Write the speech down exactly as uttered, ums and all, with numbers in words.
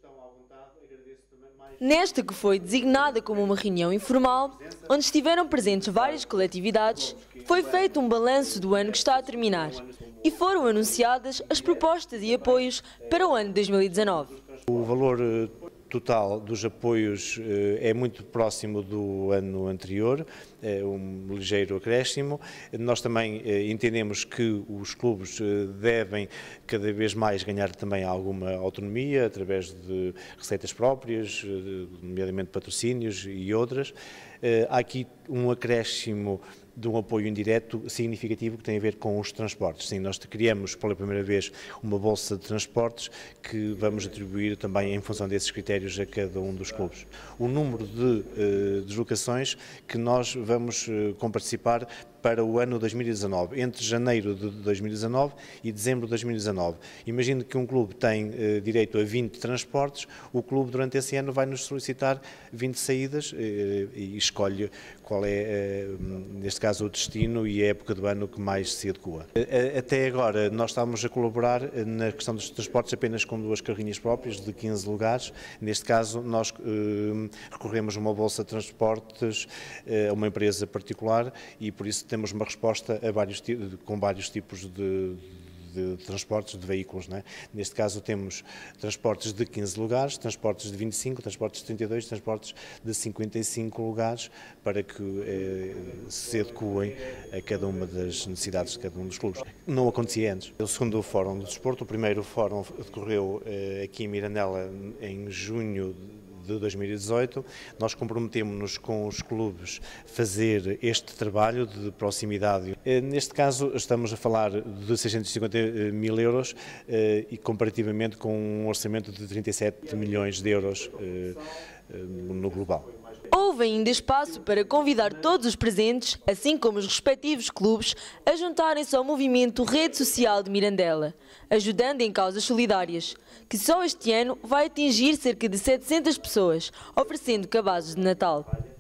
Nesta que foi designada como uma reunião informal, onde estiveram presentes várias coletividades, foi feito um balanço do ano que está a terminar e foram anunciadas as propostas e apoios para o ano de dois mil e dezanove. O valor total dos apoios é muito próximo do ano anterior, é um ligeiro acréscimo. Nós também entendemos que os clubes devem cada vez mais ganhar também alguma autonomia através de receitas próprias, nomeadamente patrocínios e outras. Há aqui um acréscimo de um apoio indireto significativo que tem a ver com os transportes. Sim, nós criamos pela primeira vez uma bolsa de transportes que vamos atribuir também em função desses critérios a cada um dos clubes. O número de uh, deslocações que nós vamos uh, comparticipar para o ano dois mil e dezanove, entre janeiro de dois mil e dezanove e dezembro de dois mil e dezanove. Imagine que um clube tem uh, direito a vinte transportes, o clube durante esse ano vai nos solicitar vinte saídas uh, e escolhe qual é, uh, neste caso, o destino e a época do ano que mais se adequa. Uh, até agora nós estamos a colaborar na questão dos transportes apenas com duas carrinhas próprias de quinze lugares. Neste caso nós uh, recorremos a uma bolsa de transportes, uh, a uma empresa particular e por isso temos uma resposta a vários, com vários tipos de, de transportes, de veículos. Não é? Neste caso temos transportes de quinze lugares, transportes de vinte e cinco, transportes de trinta e dois, transportes de cinquenta e cinco lugares, para que eh, se adequem a cada uma das necessidades de cada um dos clubes. Não acontecia antes. O segundo Fórum do Desporto, o primeiro Fórum decorreu eh, aqui em Mirandela em junho de dois mil e dezoito, nós comprometemos-nos com os clubes a fazer este trabalho de proximidade. Neste caso estamos a falar de seiscentos e cinquenta mil euros e comparativamente com um orçamento de trinta e sete milhões de euros no global. Houve ainda espaço para convidar todos os presentes, assim como os respectivos clubes, a juntarem-se ao movimento Rede Social de Mirandela, ajudando em causas solidárias, que só este ano vai atingir cerca de setecentas pessoas, oferecendo cabazes de Natal.